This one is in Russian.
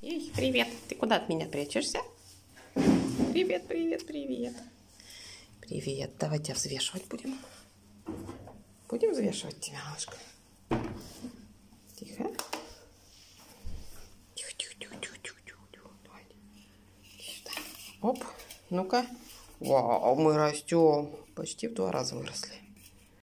Эй, привет. Ты куда от меня прячешься? Привет, привет, привет. Привет. Давай тебя взвешивать будем. Будем взвешивать тебя, малышка. Тихо. Тихо, тихо, тихо, тихо, тихо, тихо. Давай. Сюда. Оп. Ну-ка. Вау, мы растем. Почти в 2 раза выросли.